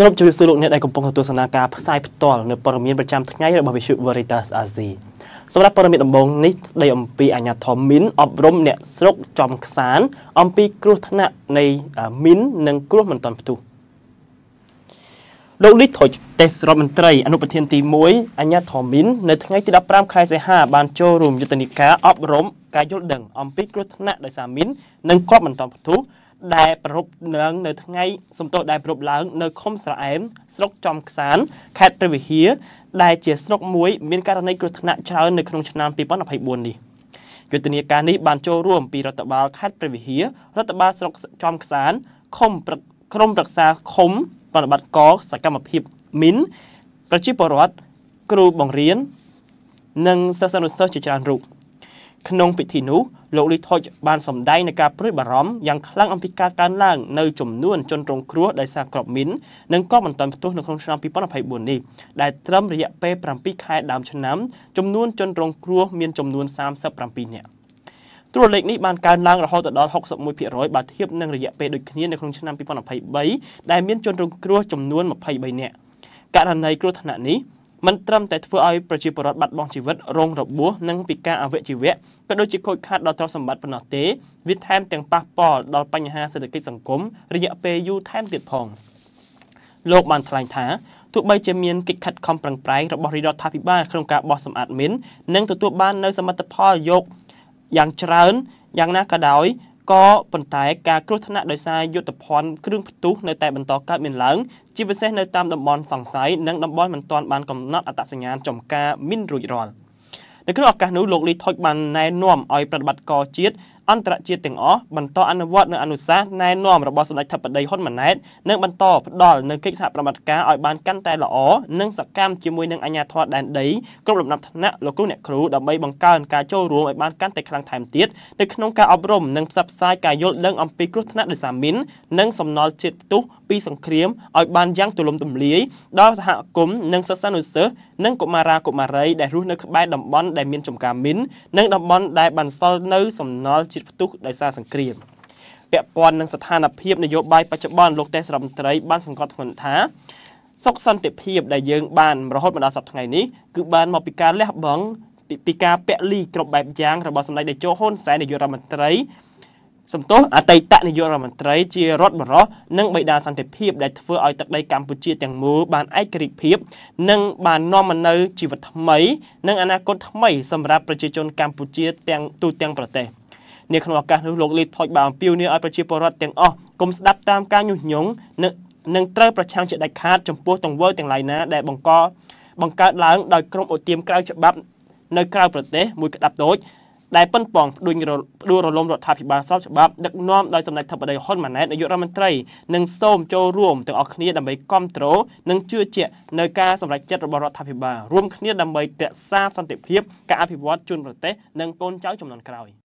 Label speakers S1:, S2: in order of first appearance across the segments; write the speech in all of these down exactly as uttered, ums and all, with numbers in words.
S1: Trộm chụp số lượng này đại công phongตัวสนาการสายพิตอลในปรมีประจำทั้งไงระบบวิชุวอริตัสอาซีสำหรับปรมีตำบงนี้ได้อมปีอัญญาทอมมินอบรมเนี่ยสกจอมสารอมปีกรุธนะในมินหนึ่งกรุมันตอนประตูโลกลิถอยเตสรมันตรีอนุปเทนตีมวยอัญญาทอมมินในทั้งไงที่รับปรามคายเสห้าบานโจรุมยุตนิกาอบรมกายยศดังอมปีกรุธนะโดยสามินหนึ่งกรุมันตอนประตูได้ประรบเนืองในทั้งไงสมโตได้ประรบล้างในคมสระเอ็มสกจอมสารแคทประวิเฮียได้เจียสนกมวยมีการในกรุธนะชาวในขนมชนามปีป้อนอภัยบุญดียุติการนี้บานโจร่วมปีรัฐบาลแคทประวิเฮียรัฐบาลสนกจอมสารคมคมรักษาคมปฏิบัติกอสกรรมพิบมินประชิปรวัตครูบังเรียนนังศาสนุสเซอร์จิจารรุขนมปิธินุโลลิทอยบานสมได้ในการปริบารอมยังคลั่งอัมพิกาการล่างในจุ่มนวลจนตรงครัวได้สร้างกรอบมิ้นนั่งก็มันตอนประตูในครองชนามปีป้อนอภัยบุญนี่ได้เริ่มระยะเปรปรำปีคายดามชน้ำจุ่มนวลจนตรงครัวเมียนจุ่มนวลสามสับปรำปีเนี่ยตัวเล็กนี้บานการล่างเราหอตัดดอลหกสมุยเพียร้อยบาทเทียบนั่งระยะเปรโดยขี้ในครองชนามปีป้อนอภัยใบได้เมียนจนตรงครัวจุ่มนวลมาภัยใบเนี่ยการในครัวขณะนี้มันตรำแต่เพื่อเอาประชีพรถบัตรบองชีวิตรงระบัวนั่งปีกาอาเวชีวะก็โดยจิโคคาดดอทสมบัติปนเตวิทแทมแต่งปาปอดอปัญหาเศรษฐกิจสังคมระยะเปยูแทมติดพองโลกบานทลายท้าทุกใบจะมีกิจขัดคอมปรังไพรระบบริดอทาพิบ้าโครงการบอสมอาดมินนั่งตัวตัวบ้านในสมรรถภาพยกอย่างเจริญอย่างน่ากระดอยก็ปนแต่การกรุธนะโดยสายยุทธพรเครื่องประตูในแต่บรรทอการเมียนหลังจีเวเซในตามดับบอลสองสายนั่งดับบอลมันตอนบานกำนัดอัตสัญญาณจมกามินรุยรอนในเครื่องออกการนู้โลกลีทอยบันในน่วมออยปฏิบัติกอจีดอันตรจีดเตียงอ๋อบรรทออนุวัตในอนุสาในน่วมระบบสลายทับปัดใดฮอนมันแนดนั่งบรรทอพดอลนั่งกิจสาปฏิบัติการออยบานกันแต่ละอ๋อนั่งสักกามจีมวยนั่งอัญญาทอดแดนดีกรมรับธนะโลกุเนี่ยครูดับใบบังการการโจรวมออยบานกันแต่ครั้งไทม์เตียดในขนมการอบรมนั่งซับไซการยศเรื่องอัมปีกรุธนะโดยสามินนั่งสำนอจิตตุปีสังเครียมออยบานยังตุลมตุ่มเลี้ยดอสหกรมนั่งศาสนุเสนั่งกุมารากุมาไรได้รู้ในขบายดับบอลได้มีนจมการมินนั่งดับบอลได้บันซอลในสำนอจิตตุได้ซาสังเครียมเปียปอนนั่งสถานเพียบนโยบายปัจจุบันโลกเตสรัมไตรบ้านสังกัดหันท้าซอกซันเตเพียบได้ยืงบ้านรหดบรรดาศัพท์ไงนี้คือบ้านมอปิการเล็บบังปิกาเปลีกรบแบบยางระบาดสำหรับในโจฮอนแสนในโยรัมไตรสมโตอาไตตะในโยรัมไตรเจียรถบรอนั่งใบดาสันเตเพียบได้เฟื่อเอาตักได้กัมพูชีแต่งมือบ้านไอกริเพียบนั่งบ้านนอมันในชีวิตทำไมนั่งอนาคตทำไมสำหรับประชาชนกัมพูชีแต่งตูแต่งประเทศในขณะการโลกลีทอยบางปิวเนี่ยเอาประชีพรถแต่งอ๋อกรมสดับตามการยุ่งยงหนึ่งเตอร์ประชังจะได้คาดจำพวกตรงเวอร์แต่งไรนะได้บังกอบังการล้างโดยกรมอุทยมกลางฉบับในกลางประเทศมวยกระดับโดยได้ปั้นป่องดูดูระลมรถทัพพิบาลซอบฉบับดักน้อมโดยสำนักทัพบดีฮอนมาแนนนายกรัฐมนตรีหนึ่งส้มโจร่วมแต่ออกคณีดำไปก้อมโตรหนึ่งเชื่อเจาะในการสำนักจัดระบบรถทัพพิบาลรวมคณีดำไปแต่ซาสันติเพียบการอภิวัตจุนประเทศหนึ่งต้นเจ้าจำนวนกลาย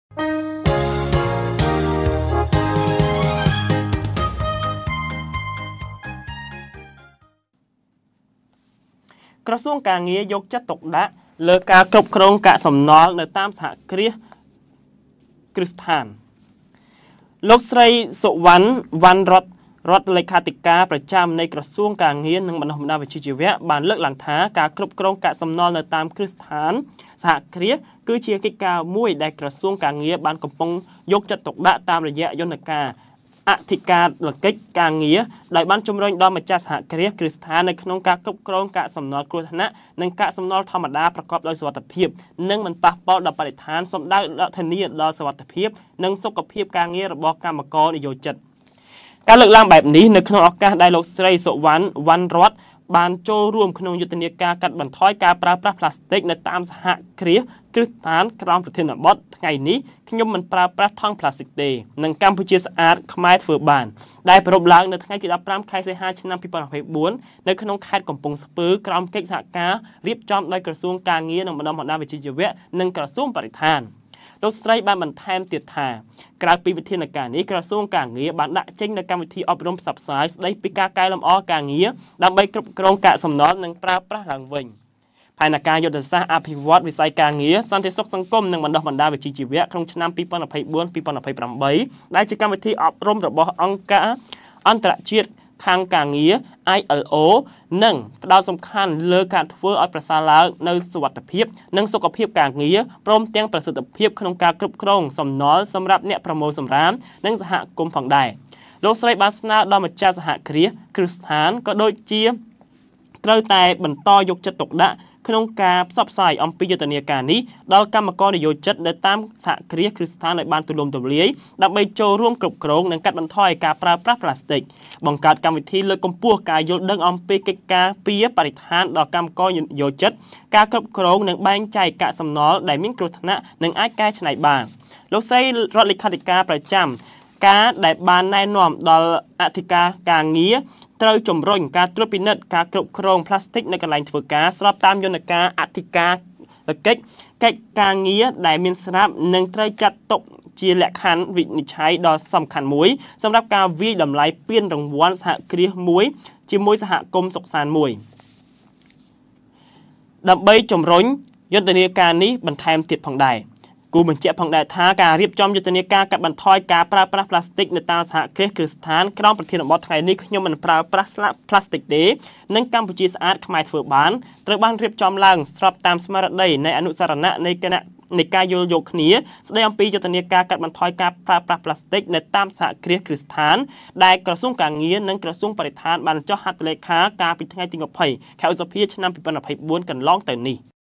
S1: กระทรวงการเงินยกจัดตกละเลิกการกรบโครงกะสำนอในตามสหครีคริสถานโลกไสสุวรรณวันรถรถเลขาธิการประจำในกระทรวงการเงินนังบรรดาบรรดาวิชิจิเวะบานเลิกหลังท้าการกรบโครงกะสำนอในตามคริสถานสหครีคือเชียร์กิจการมุ่ยได้กระทรวงการเงินบานกำปงยกจัดตกละตามระยะยนต์การอธิการหลักกิจการเงียได้บ้านจุมรอยดอมมาจากสหครีคริสถานในขนมการกรบโครงกะสำนอครัวธนะในกะสำนอธรรมดาประกอบโดยสวัสดิภาพนึ่งมันปะปอดับปริธานสมได้ละทนีดอสวัสดิภาพนึ่งสุขภาพการเงียระบบกรรมกรโยจัดการเลือกล่างแบบนี้ในขนมอากาศได้โลกไสสวรรณวันรถบานโจร่วมขนมยุติเนียการกัดบันท้อยการปราบปรามพลาสติกในตามสหครีคริสถานกรองประเทศบอสไงนี้ขยมมันปราบปรามท่องพลาสติกเดย์นังกัมพูชีสะอาดขมายเฟือบานได้ปรบล้างในทั้งกิจปรามคายเซฮาชนะพิพากษาพิบูลในขนมคายกลมปงสปื้อกรอมเก็กสกาเรียบจอมโดยกระทรวงการเงินนังบรรดาหมอนาวิจิตรเวะนังกระทรวงปริธานโดยสไตร์บ้านบันแทนเตียทากลางปีวิทยาการนี้กระทรวงการเงินบ้านละเจงในการวิธีอบรมสับสายได้ปีกาไกลลำอ้อการเงินดำไปกรบกรองกะสำนอนนังปราบปรามหลังวิ่งภายในการยุทธศาสตร์อภิวัตวิสัยการเงินสันติสุขสังคมนังบรรดาบรรดาวิจิตรเวะคงชนะปีปนอภัยบ้วนปีปนอภัยปรำใบได้จากการวิธีอบรมระบบองค์การอันตรจิตខាងការងារ I L O និងផ្ដោតសំខាន់លើការធ្វើឲ្យប្រសើរឡើងនៅសុវត្ថិភាពនិងសុខភាពការងារព្រមទាំងប្រសិទ្ធភាពក្នុងការគ្រប់គ្រងសំណល់សម្រាប់អ្នកប្រមូលសំរាមនិងសហគមន៍ផងដែរលោកស្រីបានស្នើដល់ម្ចាស់សហគ្រាសគ្រឹះស្ថានក៏ដូចជាត្រូវតែបន្តយកចិត្តទុកដាក់ក្នុងការផ្សព្វផ្សាយអំពីយុទ្ធនាការនេះដល់កម្មករនិយោជិតនៅតាមសហគ្រាសគ្រឹះស្ថានឲ្យបានទូលំទូលាយដើម្បីចូលរួមគ្រប់គ្រងនិងកាត់បន្ថយការប្រើប្រាស់ប្លាស្ទិកបង្កើតកម្មវិធីលើកកម្ពស់ការយល់ដឹងអំពីកិច្ចការពារបរិស្ថានដល់កម្មករនិយោជិតការគ្រប់គ្រងនិងបែងចែកកាកសំណល់ដែលមានគ្រោះថ្នាក់និងអាចកែច្នៃបានលោកស្រីរដ្ឋលេខាធិការប្រចាំការដែលបានណែនាំដល់អធិការការងារត្រូវជំរុញការត្រួតពិនិត្យការគ្រប់គ្រងផ្លាស្ទិកនៅកន្លែងធ្វើការស្របតាមយន្តការអធិការកិច្ចកិច្ចការងារដែលមានស្រាប់និងត្រូវចាត់ទុកជាលក្ខខណ្ឌវិនិច្ឆ័យដ៏សំខាន់មួយសម្រាប់ការវាយតម្លៃពានរង្វាន់សហគ្រាសមួយជាមួយសហគមន៍សុខសាន្តមួយដើម្បីជំរុញយន្តនាការនេះបន្ថែមទៀតផងដែរគូបញ្ជាក់ផងដែរថាការរៀបចំយុទ្ធនាការកាត់បន្ថយការប្រើប្រាស់ប្លាស្ទិកនៅតាមសហគ្រាសគ្រឹះស្ថានក្រោមប្រធានបទថ្ងៃនេះខ្ញុំមិនប្រើប្រាស់ស្លាកប្លាស្ទិកទេនិងកម្ពុជាស្អាតខ្មែរធ្វើបានត្រូវបានរៀបចំឡើងស្របតាមស្មារតីនៃអនុសរណៈនៃគណៈនៃការយល់យោគគ្នាស្ដីអំពីយុទ្ធនាការកាត់បន្ថយការប្រើប្រាស់ប្លាស្ទិកនៅតាមសហគ្រាសគ្រឹះស្ថានដែលក្រសួងការងារនិងក្រសួងបរិស្ថានបានចុះហត្ថលេខាកាលពីថ្ងៃទីยี่สิบខែឧសភាឆ្នាំยี่สิบยี่สิบสี่កន្លងទៅនេះ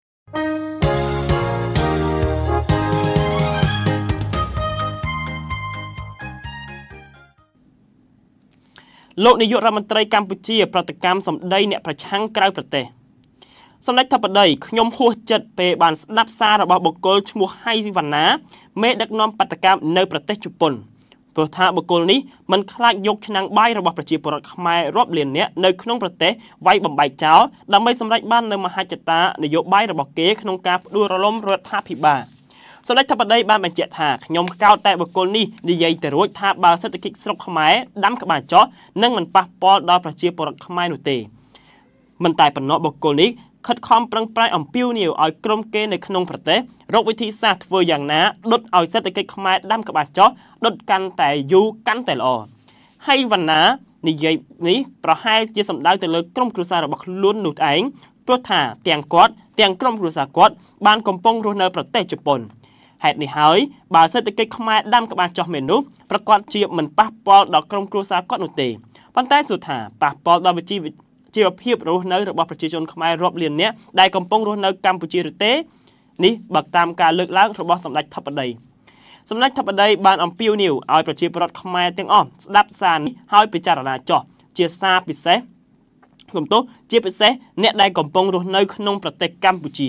S1: លោកនាយករដ្ឋមន្ត្រីកម្ពុជាប្រតិកម្មសម្ដីអ្នកប្រឆាំងក្រៅប្រទេសសម្ដេចធិបតីខ្ញុំហួសចិត្តពេលបានស្ដាប់សាររបស់បុគ្គលឈ្មោះហៃវណ្ណាមេដឹកនាំបាតកម្មនៅប្រទេសជប៉ុនព្រោះថាបុគ្គលនេះមិនខ្លាចយកឆ្នាំងបាយរបស់ប្រជាពលរដ្ឋខ្មែររាប់លាននាក់នៅក្នុងប្រទេសវាយបំបែកចោលដើម្បីសម្រេចបាននូវមហិច្ឆតានយោបាយរបស់គេក្នុងការផ្ដួលរលំរដ្ឋាភិបាលសម្ដេចធិបតីបានបញ្ជាក់ថាខ្ញុំកោតតែបុគ្គលនេះនិយាយទៅរួចថាបើសេដ្ឋកិច្ចស្រុកខ្មែរដាំក្បាលចោះនឹងមិនប៉ះពាល់ដល់ប្រជាពលរដ្ឋខ្មែរនោះទេមិនតែប៉ុណ្ណោះបុគ្គលនេះខិតខំប្រឹងប្រែងអំពាវនាវឲ្យក្រុមគេនៅក្នុងប្រទេសរកវិធីសាស្ត្រធ្វើយ៉ាងណាដុតឲ្យសេដ្ឋកិច្ចខ្មែរដាំក្បាលចោះដុតកាន់តែយូរកាន់តែល្អហើយវណ្ណានិយាយនេះប្រហែលជាសម្ដៅទៅលើក្រុមគ្រួសាររបស់ខ្លួននោះឯងព្រោះថាទាំងគាត់ទាំងក្រុមគ្រួសារគាត់បានកំពុងរស់នៅប្រទេសជប៉ុនហេតុនេះហើយបើសេដ្ឋកិច្ចខ្មែរដាំក្បាលចោះមែននោះប្រកាសជាមិនប៉ះពាល់ដល់ក្រុមគ្រួសារគាត់នោះទេប៉ុន្តែសួរថាប៉ះពាល់ដល់វិជីវជីវភាពរស់នៅរបស់ប្រជាជនខ្មែររាប់លាននាក់ដែលកំពុងរស់នៅកម្ពុជាឬទេនេះបើតាមការលើកឡើងរបស់សម្ដេចធិបតីសម្ដេចធិបតីបានអំពាវនាវឲ្យប្រជាពលរដ្ឋខ្មែរទាំងអស់ស្ដាប់សារនេះហើយពិចារណាចោះជាសារពិសេសសំទោសជាពិសេសអ្នកដែលកំពុងរស់នៅក្នុងប្រទេសកម្ពុជា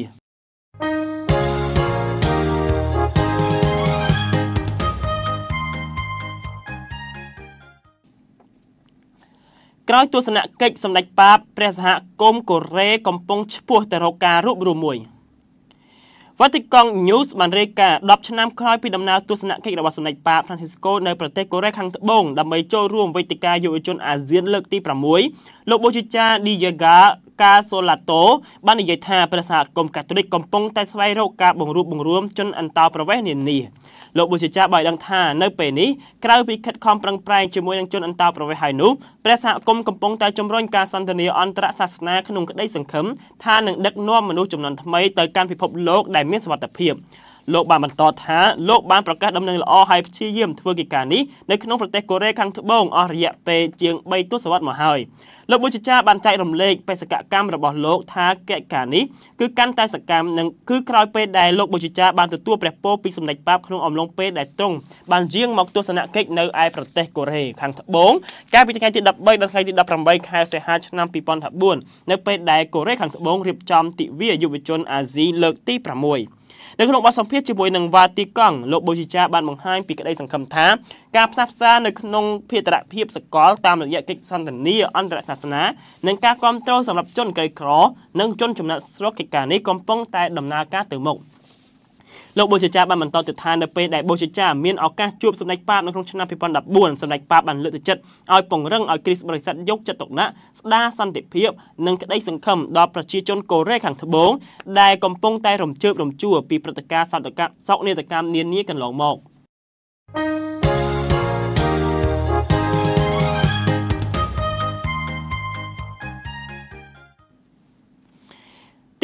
S1: ក្រោយទស្សនកិច្ចសម្ដេចប៉ាបព្រះសហគមន៍កូរ៉េកំពុងឆ្ពោះទៅរកការរួបរวมមួយ Vatican News បានរាយការណ៍ដប់ឆ្នាំក្រោយពីដំណើរទស្សនកិច្ចរបស់សម្ដេចប៉ាប Francisco នៅប្រទេសកូរ៉េខាងត្បូងដើម្បីចូលរួមវេទិកាយុវជនអាស៊ានលើកទីប្រាំមួយលោកបូជាចារ Diego Casolato បាននិយាយថាព្រះសហគមន៍កាតូលិកកំពុងតែស្វែងរកការបង្រួបបង្រួមជនអន្តោប្រវេសន៍នានាលោកបូជាចារបានដឹងថានៅពេលនេះក្រៅពីខិតខំប្រឹងប្រែងជាមួយនឹងជនអន្តោប្រវេសន៍ហើយនោះព្រះសហគមន៍កំពុងតែជំរុញការសន្ទនាអន្តរសាសនាក្នុងក្តីសង្ឃឹមថានឹងដឹកនាំមនុស្សចំនួនថ្មីទៅកាន់ពិភពលោកដែលមានសុវត្ថិភាពលោកបានបន្តថាលោកបានប្រកាសដំណឹងល្អហើយព្យាយាមធ្វើកិច្ចការនេះនៅក្នុងប្រទេសកូរ៉េខាងត្បូងអស់រយៈពេលជាងបីទសវត្សរ៍មកហើយលោកបូជាចារបានចែករំលែកបេសកកម្មរបស់លោកថាកិច្ចការនេះគឺកាន់តែសកម្មនិងគឺក្រោយពេលដែលលោកបូជាចារបានទទួលព្រះពរពីសម្ដេចប៉ាបក្នុងអំឡុងពេលដែលទ្រង់បានយាងមកទស្សនកិច្ចនៅឯប្រទេសកូរ៉េខាងត្បូងកាលពីថ្ងៃទីដប់បីដល់ថ្ងៃទីដប់ប្រាំបីខែសីហាឆ្នាំពីរពាន់ដប់បួននៅពេលដែលកូរ៉េខាងត្បូងរៀបចំទិវាយុវជនអាស៊ីលើកទីប្រាំមួយនៅក្នុងបទសម្ភាសន៍ជាមួយនឹង Vatican លោកបូជាចារបានបង្ហាញពីក្តីសង្ឃឹមថាការផ្សះផ្សានៅក្នុងភារភាពសកលតាមរយៈកិច្ចសន្ទនាអន្តរសាសនានិងការគាំទ្រសម្រាប់ជនក្រីក្រនិងជនចំណាក់ស្រុកកិច្ចការនេះកំពុងតែដំណើរការទៅមុខលោកបូជាចារបានបន្តទៅថានៅពេលដែលបូជាចារមានឱកាសជួបសម្ដេចប៉ាបនៅក្នុងឆ្នាំពីរពាន់ដប់បួនសម្ដេចប៉ាបបានលើកទឹកចិត្តឲ្យពង្រឹងឲ្យគ្រីស្ទបរិស័ទយកចិត្តទុកដាក់ស្ដារសន្តិភាពនិងក្តីសង្ឃឹមដល់ប្រជាជនកូរ៉េខាងត្បូងដែលកំពុងតែរំជើបរំជួលពីព្រឹត្តិការណ៍សោកនាដកម្មនានាកន្លងមក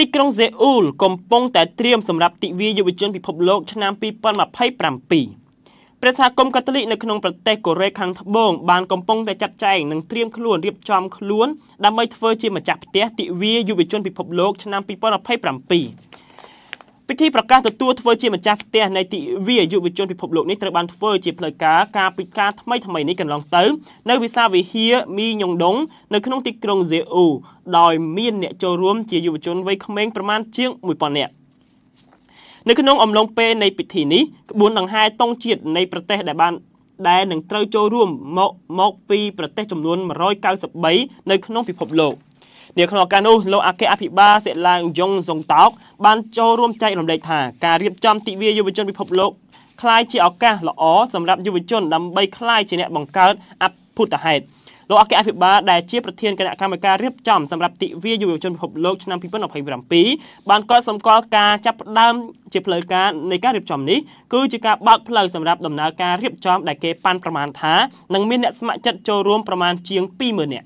S1: ទីក្រុងសេអ៊ូលកំពុងតែត្រៀមសម្រាប់ទិវាយុវជនពិភពលោកឆ្នាំពីរពាន់ម្ភៃប្រាំពីរព្រះសហគមន៍កាតូលិកនៅក្នុងប្រទេសកូរ៉េខាងត្បូងបានកំពុងតែចាត់ចែងនិងត្រៀមខ្លួនរៀបចំខ្លួនដើម្បីធ្វើជាម្ចាស់ផ្ទះទិវាយុវជនពិភពលោកឆ្នាំពីរពាន់ម្ភៃប្រាំពីរពិធីប្រកាសទទួលធ្វើជាម្ចាស់ផ្ទះនៃទិវាយុវជនពិភពលោកនេះត្រូវបានធ្វើជាផ្លូវការការពិការថ្មីថ្មីនេះកន្លងទៅនៅវិសាលវិហារមីញងដុងនៅក្នុងទីក្រុងសេអ៊ូលដោយមានអ្នកចូលរួមជាយុវជនវ័យក្មេងប្រមាណជាងមួយពាន់នាក់នៅក្នុងអំឡុងពេលនៃពិធីនេះក្បួនដង្ហែតុងជាតិនៃប្រទេសដែលបានដែលនឹងត្រូវចូលរួមមកមកពីប្រទេសចំនួនមួយរយកៅសិបបីនៅក្នុងពិភពលោកនៅក្នុងឱកាសនោះលោកអគ្គអភិបាលសេឡាងយ៉ុងសុងតោកបានចូលរួមចែករំលែកថាការរៀបចំទិវាយុវជនពិភពលោកคล้ายជាឱកាសល្អសម្រាប់យុវជនដើម្បីคล้ายជាអ្នកបង្កើតអភូតហេតុលោកអគ្គអភិបាលដែលជាប្រធានគណៈកម្មការរៀបចំសម្រាប់ទិវាយុវជនពិភពលោកឆ្នាំពីរពាន់ម្ភៃប្រាំពីរបានកត់សម្គាល់ការចាប់ផ្ដើមជាផ្លូវការនៃការរៀបចំនេះគឺជាការបើកផ្លូវសម្រាប់ដំណើរការរៀបចំដែលគេប៉ាន់ប្រមាណថានឹងមានអ្នកស្ម័គ្រចិត្តចូលរួមប្រមាណជាងពីរម៉ឺននាក់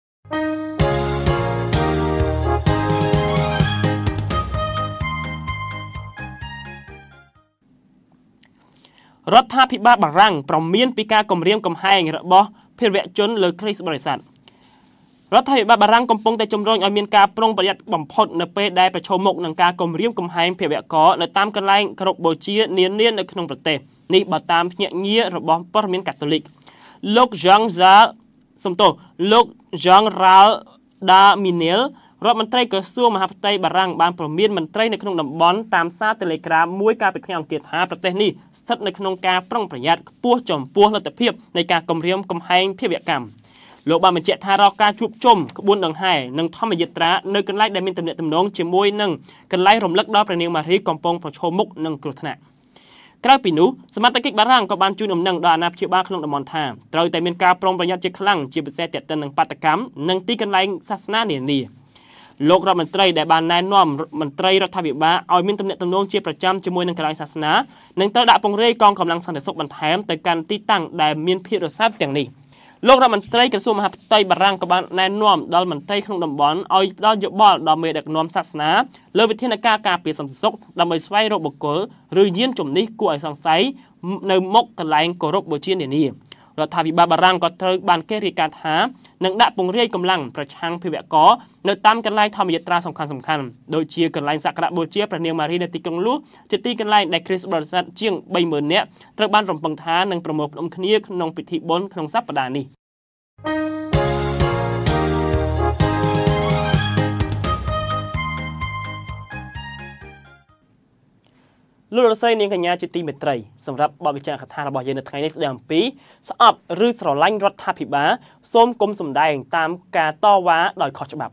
S1: រដ្ឋាភិបាលបារាំងប្រមានពីការគំរាមកំហែងរបស់ភារវជនលើគ្រីស្ទបរិស័ទរដ្ឋាភិបាលបារាំងកំពុងតែជំរុញឲ្យមានការប្រុងប្រយ័ត្នបំផុតនៅពេលដែលប្រឈមមុខនឹងការគំរាមកំហែងភារវករនៅតាមកន្លែងគោរពបូជានានានៅក្នុងប្រទេសនេះបើតាមភ្នាក់ងាររបស់ព័ត៌មានកាតូលិកលោក Jean Zal សំទោសលោក Jean Ral da Minel រដ្ឋមន្ត្រីក្រសួងមហាផ្ទៃបារាំងបានព្រមានមន្ត្រីនៅក្នុងតំបន់តាមសារ Telegram មួយកាលពីថ្ងៃអង្គារថាប្រទេសនេះស្ថិតនៅក្នុងការប្រុងប្រយ័ត្នខ្ពស់ចំពោះលទ្ធភាពនៃការគំរាមកំហែងភាវកម្មលោកបានបញ្ជាក់ថារាល់ការជួបជុំក្បួនដង្ហែនិងធម្មយាត្រានៅកន្លែងដែលមានទំនាក់ទំនងជាមួយនឹងកន្លែងរំលឹកដល់ព្រះនាងម៉ារីកំពុងប្រឈមមុខនឹងគ្រោះថ្នាក់ក្រៅពីនោះសមត្ថកិច្ចបារាំងក៏បានជួយដំណឹងដល់អាណាព្យាបាលក្នុងតំបន់ថាត្រូវតែមានការប្រុងប្រយ័ត្នជាខ្លាំងជាពិសេសទាក់ទងនឹងបាតកម្មនិងទីកន្លែងសាសនានានាលោករដ្ឋមន្ត្រីដែលបានណែនាំមន្ត្រីរដ្ឋាភិបាលឲ្យមានទំនាក់ទំនងជាប្រចាំជាមួយនឹងកន្លែងសាសនានិងត្រូវដាក់ពង្រាយកងកម្លាំងសន្តិសុខបន្ថែមទៅកាន់ទីតាំងដែលមានភាពរសើបទាំងនេះលោករដ្ឋមន្ត្រីក្រសួងមហាផ្ទៃបារាំងក៏បានណែនាំដល់មន្ត្រីក្នុងតំបន់ឲ្យផ្ដល់យោបល់ដល់មេដឹកនាំសាសនាលើវិធានការការពារសន្តិសុខដើម្បីស្វែងរកបុគ្គលឬយានជំនិះគួរឲ្យសង្ស័យនៅមុខកន្លែងគោរពបូជានានារដ្ឋាភិបាលបារាំងក៏ត្រូវបានគេរាយការណ៍ថានឹងដាក់ពង្រាយកម្លាំងប្រឆាំងភាវករនៅតាមកន្លែងធម្មយាត្រាសំខាន់សំខាន់ដូចជាកន្លែងសក្ការៈបូជាព្រះនាងម៉ារីនៅទីក្រុងលូសជាទីកន្លែងដែលគ្រីស្ទបរិស័ទជាងបីម៉ឺននាក់ត្រូវបានរំពឹងថានឹងប្រមូលផ្តុំគ្នាក្នុងពិធីបុណ្យក្នុងសប្តាហ៍នេះលោកលោកស្រីនាងកញ្ញាជាទីមេត្រីសម្រាប់បទវិចារកថារបស់យើងនៅថ្ងៃនេះស្ដីអំពីស្អប់ឬស្រឡាញ់រដ្ឋាភិបាលសូមកុំសម្ដែងតាមការតវ៉ាដោយខុសច្បាប់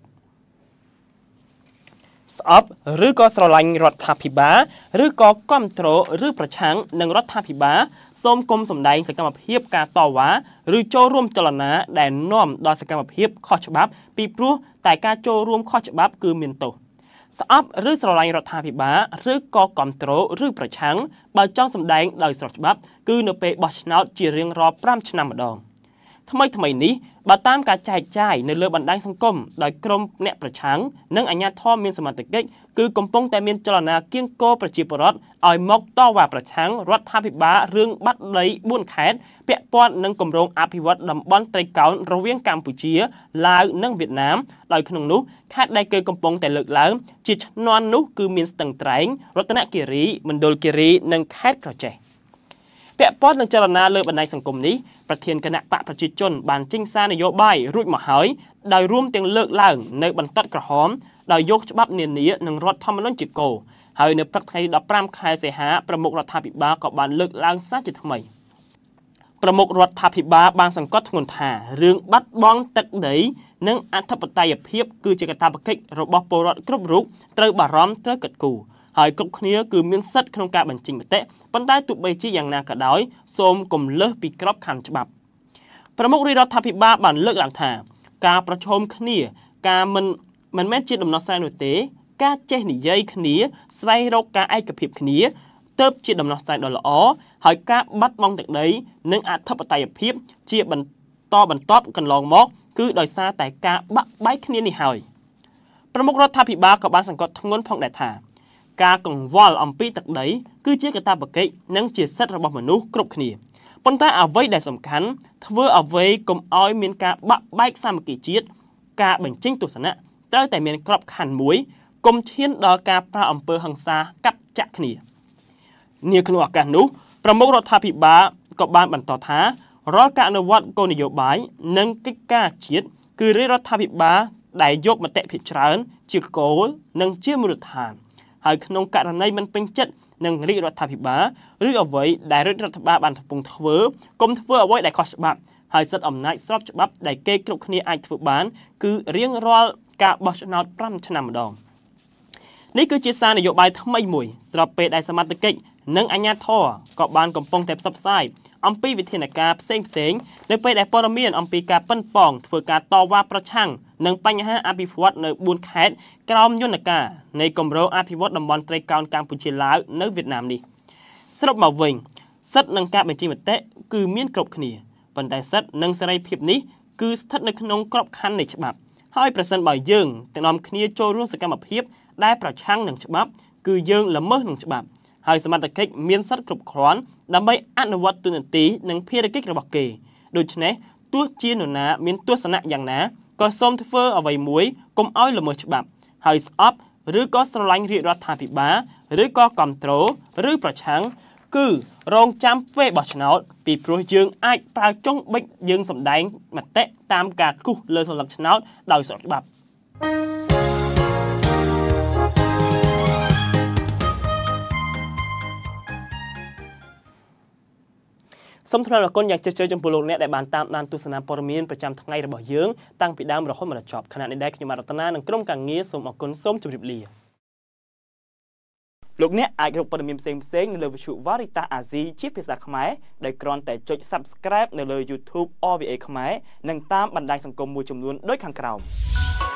S1: ស្អប់ឬក៏ស្រឡាញ់រដ្ឋាភិបាលឬក៏គាំទ្រឬប្រឆាំងនឹងរដ្ឋាភិបាលសូមកុំសម្ដែងសកម្មភាពការតវ៉ាឬចូលរួមចលនាដែលនាំដល់សកម្មភាពខុសច្បាប់ពីព្រោះតែការចូលរួមខុសច្បាប់គឺមានទោសស្អប់ឬស្រឡាញ់រដ្ឋាភិបាលឬក៏គាំទ្រឬប្រឆាំងបើចង់សម្ដែងដោយស្របច្បាប់គឺនៅពេលបោះឆ្នោតជារៀងរាល់ប្រាំឆ្នាំម្ដងថ្មីថ្មីនេះបើតាមការចែកចាយនៅលើបណ្ដាញសង្គមដោយក្រុមអ្នកប្រឆាំងនិងអាជ្ញាធរមានសមត្ថកិច្ចគឺកំពុងតែមានចលនាគៀងគរប្រជាពលរដ្ឋឲ្យមកតវ៉ាប្រឆាំងរដ្ឋាភិបាលរឿងបាត់ដីបួនខេត្តពាក់ព័ន្ធនឹងគម្រោងអភិវឌ្ឍតំបន់ត្រីកោណរវាងកម្ពុជាឡាវនិងវៀតណាមដោយក្នុងនោះខេត្តដែលគេកំពុងតែលើកឡើងជាឈ្នាន់នោះគឺមានស្ទឹងត្រែងរតនគិរីមណ្ឌលគិរីនិងខេត្តក្រចេះពាក់ព័ន្ធនឹងចលនាលើបណ្ដាញសង្គមនេះប្រធានគណៈបកប្រជាជនបានចេញសារនយោបាយរួចមកហើយដោយរួមទាំងលើកឡើងនៅបន្ទាត់ក្រហមដោយយកច្បាប់នានានិងរដ្ឋធម្មនុញ្ញជាគោលហើយនៅព្រឹកថ្ងៃដប់ប្រាំខែសីហាប្រមុខរដ្ឋាភិបាលក៏បានលើកឡើងសារជាថ្មីប្រមុខរដ្ឋាភិបាលបានសង្កត់ធ្ងន់ថារឿងបាត់បង់ទឹកដីនិងអធិបតេយ្យភាពគឺជាកាតព្វកិច្ចរបស់ពលរដ្ឋគ្រប់រូបត្រូវបារម្ភត្រូវគិតគូរហើយគ្រប់គ្នាគឺមានសិទ្ធិក្នុងការបញ្ចេញមតិប៉ុន្តែទោះបីជាយ៉ាងណាក៏ដោយសូមកុំលើសពីក្របខ័ណ្ឌច្បាប់ប្រមុខរដ្ឋាភិបាលបានលើកឡើងថាការប្រឈមគ្នាការមិនមិនមែនជាដំណោះស្រាយនោះទេការចេះនិយាយគ្នាស្វែងរកការឯកភាពគ្នាទើបជាដំណោះស្រាយដ៏ល្អហើយការបាត់បង់ទឹកដីនិងអធិបតេយ្យភាពជាបន្តបន្ទាប់កន្លងមកគឺដោយសារតែការបាក់បែកគ្នានេះហើយប្រមុខរដ្ឋាភិបាលក៏បានសង្កត់ធ្ងន់ផងដែរថាការកង្វល់អំពីទឹកដីគឺជាកាតព្វកិច្ចនិងជាសិទ្ធិរបស់មនុស្សគ្រប់គ្នាប៉ុន្តែអ្វីដែលសំខាន់ធ្វើអ្វីកុំឲ្យមានការបាក់បែកសាមគ្គីជាតិការបញ្ចេញទស្សនៈត្រូវតែមានក្របខ័ណ្ឌមួយកុំឈានដល់ការប្រើអំពើហិង្សាកាប់ចាក់គ្នានាក្នុងឱកាសនោះប្រមុខរដ្ឋាភិបាលក៏បានបន្តថារាល់ការអនុវត្តគោលនយោបាយនិងកិច្ចការជាតិគឺរាជរដ្ឋាភិបាលដែលយកមតិភាគច្រើនជាគោលនិងជាមូលដ្ឋានហើយក្នុងករណីមិនពេញចិត្តនឹងរាជរដ្ឋាភិបាលឬអ្វីដែលរាជរដ្ឋាភិបាលបានកំពុងធ្វើកុំធ្វើអ្វីដែលខុសច្បាប់ហើយសិទ្ធិអំណាចស្របច្បាប់ដែលគេគ្រប់គ្នាអាចធ្វើបានគឺរៀងរាល់ការបោះឆ្នោតប្រាំឆ្នាំម្ដងនេះគឺជាសារនយោបាយថ្មីមួយស្របពេលដែលសមត្ថកិច្ចនិងអាជ្ញាធរក៏បានកំពុងតែផ្សព្វផ្សាយអំពីវិធានការផ្សេងផ្សេងនៅពេលដែលព័ត៌មានអំពីការប៉ិនប៉ងធ្វើការតវ៉ាប្រឆាំងនឹងបញ្ហាអភិវឌ្ឍនៅបួនខេត្តក្រោមយន្តការនៃគម្រោងអភិវឌ្ឍតំបន់ត្រីកោណកម្ពុជាឡាវនៅវៀតណាមនេះសរុបមកវិញសិទ្ធិនឹងការបញ្ចេញមតិគឺមានគ្រប់គ្នាប៉ុន្តែសិទ្ធិនិងសេរីភាពនេះគឺស្ថិតនៅក្នុងក្របខ័ណ្ឌនៃច្បាប់ហើយប្រសិនបើយើងទាំងនាំគ្នាចូលរួមសកម្មភាពដែលប្រឆាំងនឹងច្បាប់គឺយើងល្មើសនឹងច្បាប់ហើយសមត្ថកិច្ចមានសិទ្ធិគ្រប់គ្រាន់ដើម្បីអនុវត្តទូនាទីនិងភារកិច្ចរបស់គេដូច្នេះទោះជានរណាមានទស្សនៈយ៉ាងណាក៏សូមធ្វើអ្វីមួយកុំឲ្យល្មើសច្បាប់ហើយស្អប់ឬក៏ស្រឡាញ់រាជរដ្ឋាភិបាលឬក៏គ្រប់គ្រងឬប្រឆាំងគឺរងចាំពេលបោះឆ្នោតពីព្រោះយើងអាចប្រើចុងបិចយើងសម្ដែងមតិតាមការគូសលើសន្លឹកឆ្នោតដោយស្របច្បាប់សូមថ្លែងអរគុណយ៉ាងជ្រាលជ្រៅចំពោះលោកអ្នកដែលបានតាមដានទស្សនាព័ត៌មានប្រចាំថ្ងៃរបស់យើងតាំងពីដើមរហូតមកដល់ចប់ខណៈនេះដែរខ្ញុំរតនានិងក្រុមការងារសូមអរគុណសូមជម្រាបលាលោកអ្នកអាចរកព័ត៌មានផ្សេងផ្សេងនៅលើវិទ្យុ Veritas Asia ជាភាសាខ្មែរដោយគ្រាន់តែចុច Subscribe នៅលើ YouTube អ វី អេ ខ្មែរនិងតាមបណ្ដាញសង្គមមួយចំនួនដូចខាងក្រោម